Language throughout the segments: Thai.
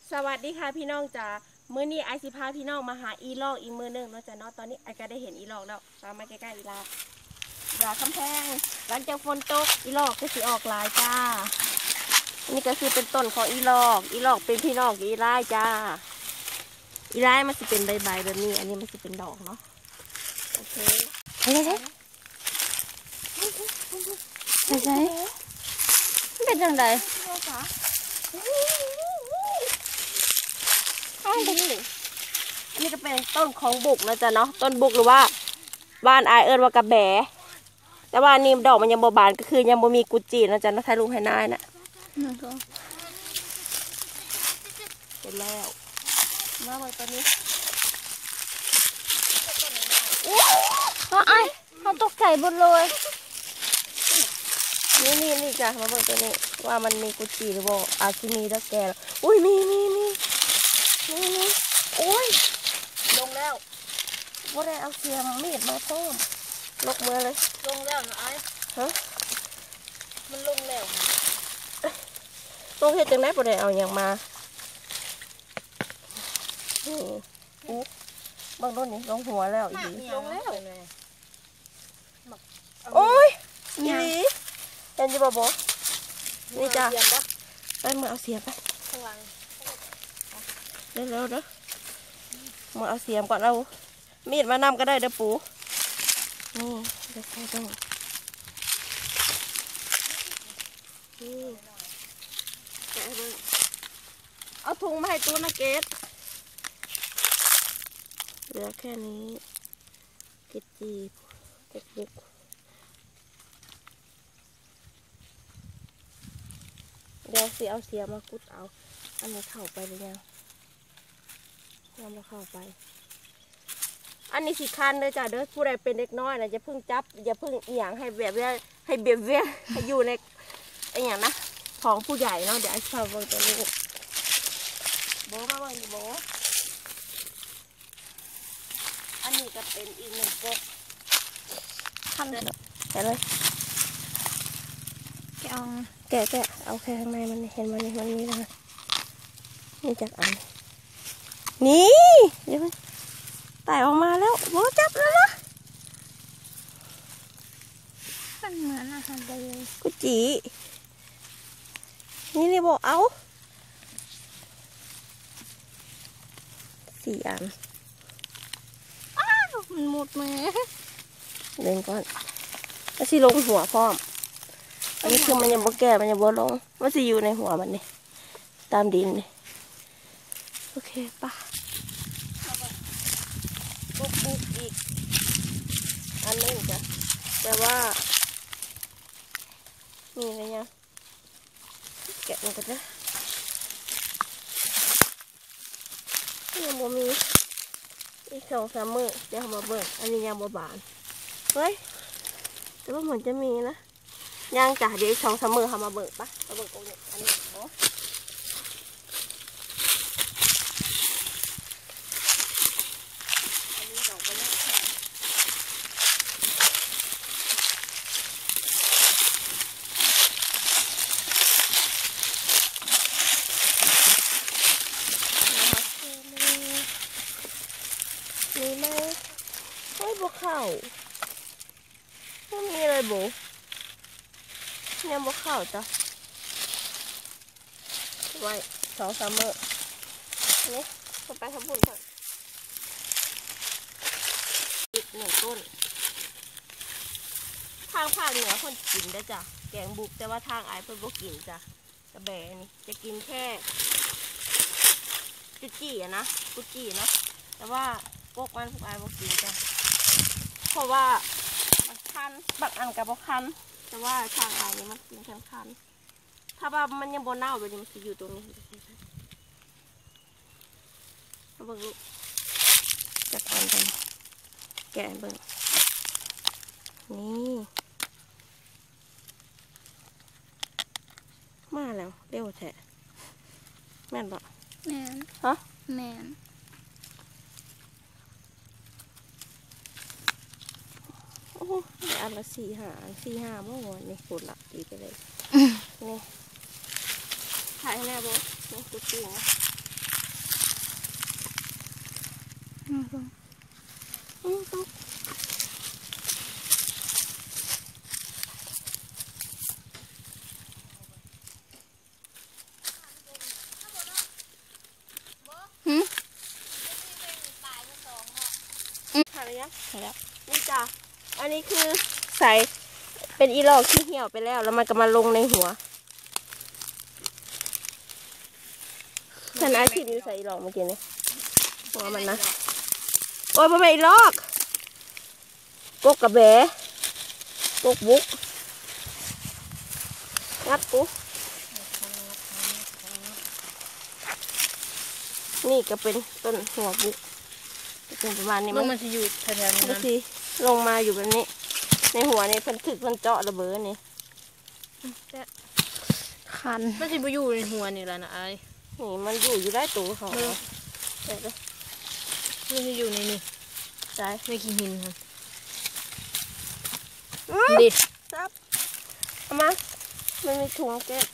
สวัสดีค่ะพี่น้องจ๋ามื้อนี้ไอซิพาพี่น้องมาหาอีลอกอีกมื้อนึงเนาะจ้ะเนาะตอนนี้ไอก็ได้เห็นอีลอกแล้วตามมาใกล้ๆอีลาคำแพงหลังจากฝนตกอีลอกก็สิออกลายจ้านี่ก็คือเป็นต้นของอีลอกเป็นพี่น้องอีลายจ้าอีลายมันสิเป็นใบแบบนี้อันนี้มันสิเป็นดอกเนาะโอเคใช่เป็นจังไดอันนี้ก็เป็นต้นของบุกนะจ๊ะเนาะต้นบุกหรือว่าบ้านอายเอิญว่ากระแบแต่ว่านี่ดอกมันยังบานก็คือยังบ่มีกุจีนะจ๊ะเนาะถ่ายรูปให้นายนะเป็นแล้วมาไว้ตอนนี้เขาตกใจหมดเลยนี่จ้ะมาเบิ่งตัวนี้ว่ามันมีกุจีหรือเปล่าอาจจะมีแล้วแกแล้วอุ้ยมีโอ้ยลงแล้วว่าได้เอาเสียมมีดมาเพิ่มลกมือเลยลงแล้วนะไอ้ฮะมันลงแล้วลงเฮ็ดจังได๋บ่ได้เอาหยังมาอู้บางต้นนี่ลงหัวแล้วอีลงแล้วโอ้ยอีหลีเห็นอยู่บ่นี่จ้ะไปมือเอาเสียมไปข้างหลังเร็วๆเด้อมือเอาเสียมก่อนเอามีดมานำก็ได้เด้อปู่นี่เดี๋ยวใส่ตรงนี่เอาถุงมาให้ตู้นะเกดเหลือแค่นี้กิดจีบบุกเดี๋ยวสิเอาเสียมากุดเอาอันนี้เข้าไปหรือยังยังไม่เข้าไปอันนี้สิคันเลยจ้ะเด้อผู้ใดเป็นเด็กน้อยนะอย่าเพิ่งจับอย่าเพิ่งเอียงให้แบบว่าให้เบียบเวียให้อยู่ในไอ้อย่างนะของผู้ใหญ่เนาะเดี๋ยวไอ้ชาวเบิ่งตัวนี้โบมาเบิ่งโบอันนี้ก็เป็นอีกหนึ่งกบคันเลยแกะเลยแกะเอาแค่ข้างในมันเห็นมันนี่นะนี่จากอันนี่เดี๋ยวมันไต่ออกมาแล้วโบจับแล้วนะมันเหมือนอาหารเลยกุจีนี่โบเอา4 อันมันหมดมือเล่นก่อนแล้วสิลงหัวพร้อมอันนี้คือมันยังบ่แก่มันยังบ่ลงมันสิอยู่ในหัวมันนี่ตามดินนี่โอเคป่ะปุ๊บอีกอันนึงจ้ะแต่ว่ามีอะไรเนี่ยแกะมันกันนะยังบ่มีอีก2-3 มื้อเดี๋ยวมาเบิ่งอันนี้ยังบ่บานเฮ้ยแต่ว่าเหมือนจะมีนะย่างจ้ะเดี๋ยว2-3 มื้อเขามาเบิ่งปะมาเบิ่งตรงนี้อันนี้โอ้อันนี้ดอกไปแล้วมีไหมไม่บวเข้าไม่มีเลยโบยังบวเข้าจ้ะไว้2-3 มื้อนี่ไปทำบุญก่อนอีก1 ต้นทางภาคเหนือคนกินได้จ้ะแกงบุกแต่ว่าทางอายเพิ่นบ่กินจ้ะกระแบนี่จะกินแค่กุจีอะนะกุจีเนาะแต่ว่าพวกมันพวกอายบ่กินจ้ะเพราะว่ามันคันบางอันกับบ่คันแต่ว่าทางอายนี่มันกินคันถ้าว่ามันยังบ่เน่าแบบนี้มันจะอยู่ตรงนี้เอาเบิ่งลูกจัดอันกันแกะเบิ่งนี่มาแล้วเร็วแท้แม่นบ่แม่นฮะแม่นโอ้โหอันละ4-5 เมื่อวานนี่ปวดหลับดีไปเลยนี่ถ่ายแน่บ่นี่กุจีนะตกถ่ายแล้วยังถ่ายแล้วนี่จ้ะอันนี้คือใส่เป็นอีหลอกที่เหี่ยวไปแล้วแล้วมันก็มาลงในหัวท่านอาชีพอยู่ใส่อีหลอกเมื่อกี้นี่หัวมันนะโอ้ยบ่แม่นอีหลอกกกกระแบกกบุกงัดกูนี่ก็เป็นต้นหัวบุกเป็นประมาณนี้มันจะอยู่แถวๆนี้มันสิลงมาอยู่แบบนี้ในหัวนี่เพิ่นถึกเพิ่นเจาะระเบิดนี่คันมันจะไปอยู่ในหัวนี่แหละนะไอ้นี่มันอยู่ได้ตัวเขามันจะอยู่ในนี่ใช่ในขี้หินครับดิซับเอามามันมีถุงเก็บ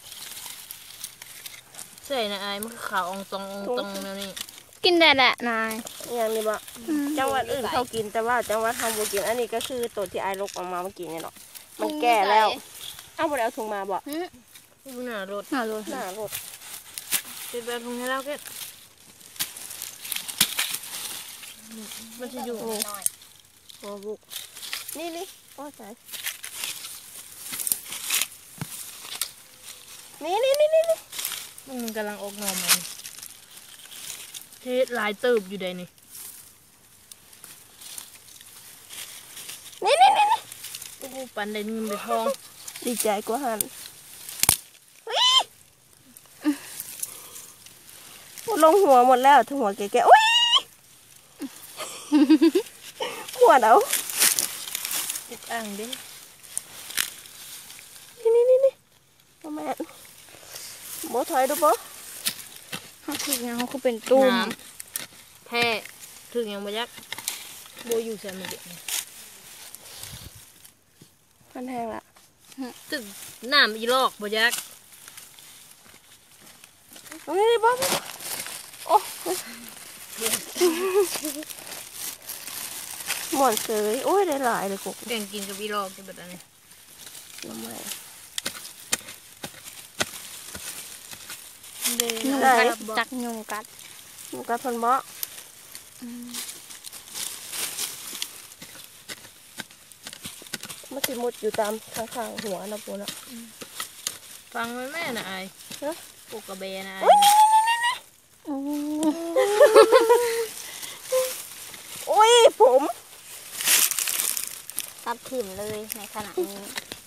ใช่นะไอ้มันคือขาวองตองแล้วนี่กินได้แหละนายอย่างนี้บ่จังหวัดอื่นเขากินแต่ว่าจังหวัดทำบ่กินอันนี้ก็คือตัวที่ไอ้ลกออกมาเมื่อกี้นี่หรอกมันแก่แล้วเอาบ่ได้เอาถุงมาบ่หน้ารถหน้ารถเป็นแบบตรงนี้แล้วก็มันจะอยู่นี่หัวบุกนี่โอ้ใส่นี่มันกำลังออกนอมันเทลายเติบอยู่ใดนี่ปันได้เงินได้ทองดีใจกว่าหันลงหัวหมดแล้วทั้งหัวแก่ๆอุ้ยหัวเดาติดอ่างดินี่พ่อแม่โบถอยดูโบเขาถึงเขาก็เป็นตุ้มแพ้ถึงยังบ่ยักโบอยู่ใส่มือเด็กมันแห้งละถึงน้ำอีลอกบ่ยักนี่โบโอ้หมอนเสยโอ้ยได้หลายเลยกุ๊กแบ่งกินกับอีลอกจะแบบนี้น้ำมันจักยุงกัดพันเบาะมันสิมุดอยู่ตามข้างๆหัวนะปูนะฟังแม่นะไอ้ปลูกกระเบนนะโอ้ยผมตัดถิ่มเลยในขณะนี้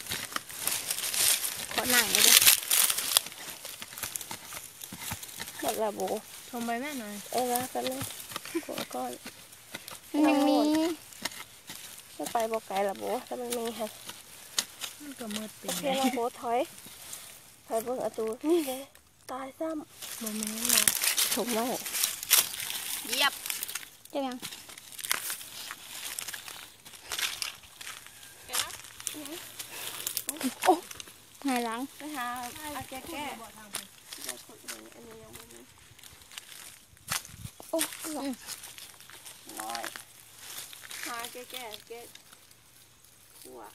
ขอหนังเลยดิแบบระโบทำไมแม่หน่อยละกันเลยหัวก้อนยังมีจะไปบอกไก่ระโบถ้ามันมีค่ะมันก็มืดเป็นไงระโบถอยเบิ่งอาตูนี่เลยตายซ้ำโมเมนต์เลยถูกไหมเยียบจะยังโอ้ไงหลังไปหาอาแก่โอ้น้อยหาแก่ขั่ว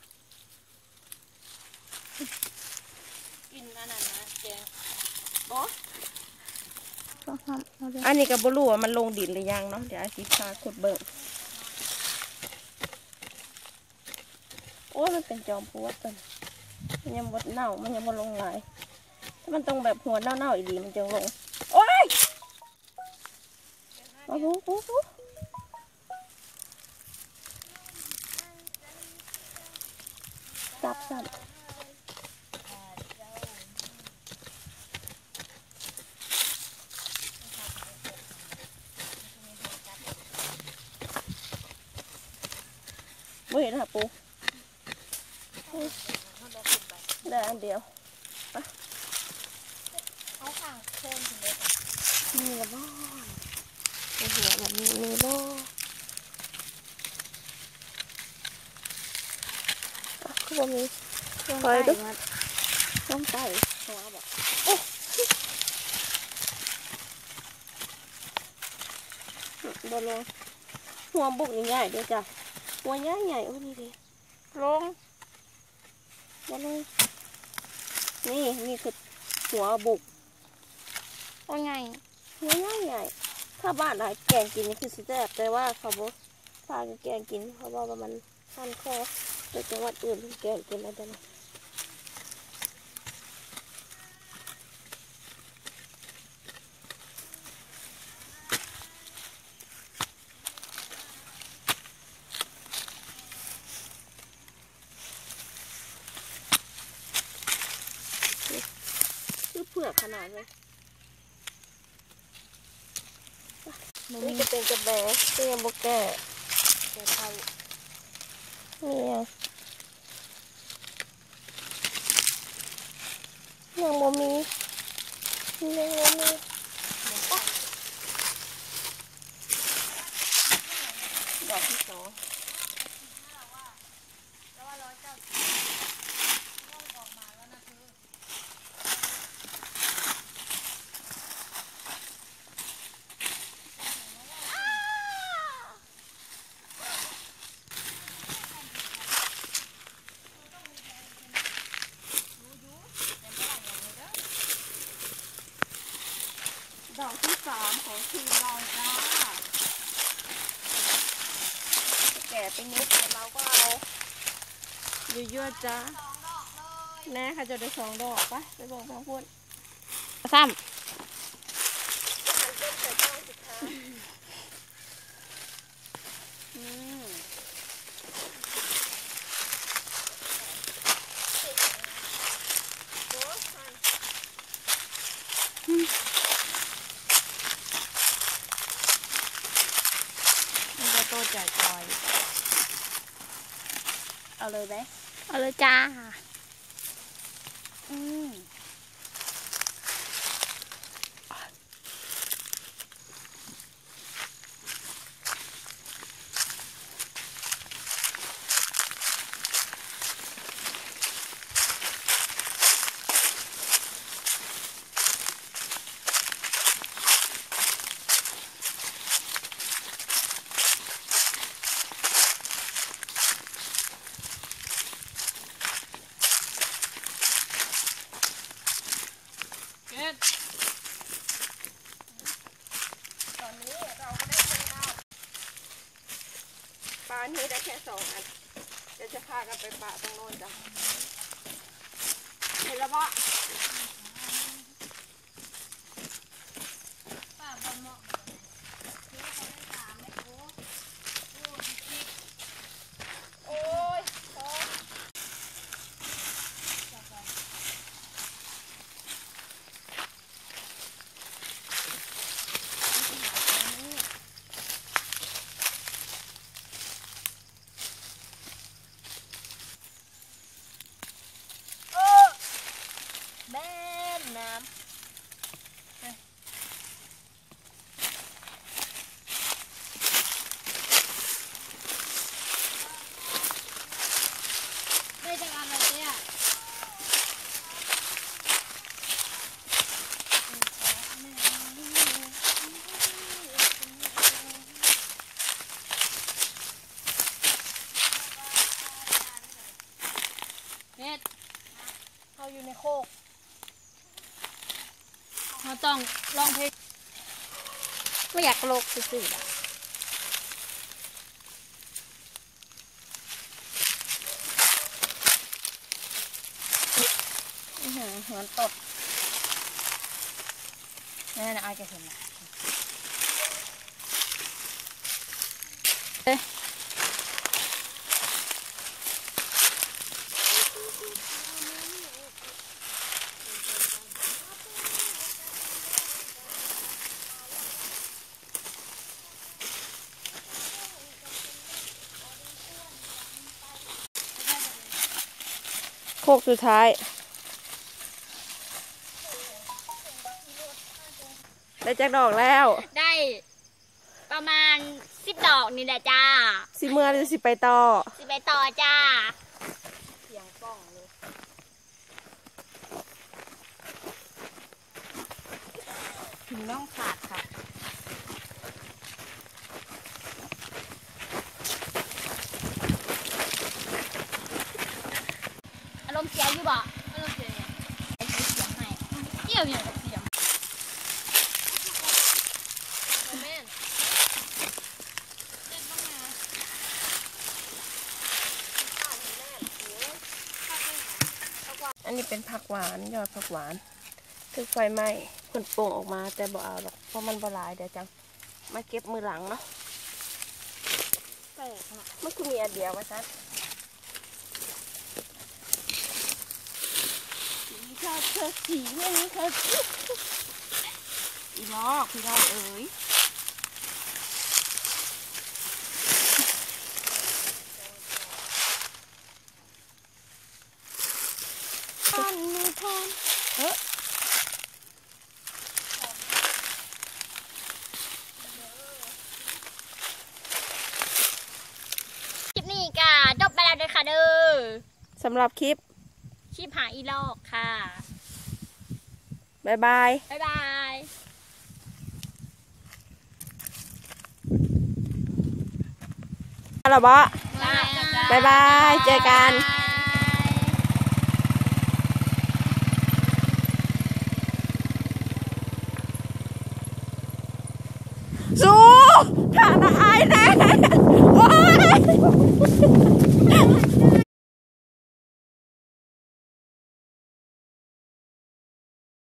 กินอันนั้นนะแกบออันนี้กับบลูว่ามันลงดินหรือยังเนาะเดี๋ยวอาชีพาขุดเบิกโอ้มันเป็นจอมปลวกกันมันยังบดเน่ามันยังบดลงไหลถ้ามันต้องแบบหัวเน่าอีกดีมันจะลงโอ้ยโอ้โหจับไม่เห็นค่ะปูได้อันเดียวเขาข้างโคนถึงเลยมีละบ้านหัวแบบนี้มีบ้านคือว่ามีคอยดูต้องไต่หัวแบบบอลลงหัวบุกใหญ่ๆด้วยจ้ะหัวใหญ่ๆโอ้นี่ดิลงว่าเลยนี่คือหัวบุกโอ้ไงหัวใหญ่ๆถ้าบ้านไหนแกงกินนี่คือสิแซ่บแต่ว่าเขาบอกพากันแกงกินเพราะว่ามันคันคอแต่จังหวัดอื่นเพิ่นแกงกินอะไรนะคือเผือกขนาดเลยนี่ก็เป็นกระแบะก็ยังบกแก่แก่เท่านี่ไงยังบ่มียังบ่มีดอกที่สองดอกที่สามของทีมเราจ้าแก่ไปนิดแต่เราก็เอาเยอะๆจ้าแน่ค่ะจะได้2 ดอกไปบอกทางพูดซ้มันจะโตจ่ายจอยเอาเลยไหมำเอาเลยจ้าอืมตอนนี้เราก็ได้ปลานี้ได้แค่2 อันเดี๋ยวจะพากันไปปลาตรงโน้นจ้ะเห็นแล้วปะโอ้ยแม่น้ำได้จังอันอะไรเนี่ยเขาอยู่ในโคกเราต้องลองเพลงไม่อยากโลกสื่อๆอะหัวตดนั่นนะอายจะเห็นนะโคกสุดท้ายได้แจ็คดอกแล้วได้ประมาณ10 ดอกนี่แหละจ้าสิเมื่อหรือสิไปต่อสิไปต่อจ้าเสียงป้องเลยถึงน้องขาดค่ะมเสียอยู่บ่อารมณ์เสียไอ้เสียงให้เกี่ยวอย่างเสียงแม่นอันนี้เป็นผักหวานยอดผักหวานคือไฟไหม้คนโป่งออกมาแต่บ่เอาหรอกเพราะมันบ่หลายเดี๋ยวจังมาเก็บมือหลังเนาะแปลกเนาะมันคือมีอันเดียวว่าซัดสีชอบเธอสีไม่นี้เธออีลอกพี่น้องเอ๋ยทอนมือทอนคลิปนี้ก็จบไปแล้วเด้อค่ะเด้อสำหรับคลิปคลิปหาอีลอกค่ะบ๊ายบายบ๊ายบายอะไรบะ บ๊ายบายเจอกัน สู้ฐานะอายแน่โอ้ย